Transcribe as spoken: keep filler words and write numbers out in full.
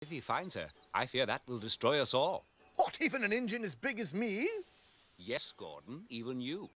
If he finds her, I fear that will destroy us all. What, even an engine as big as me? Yes, Gordon, even you.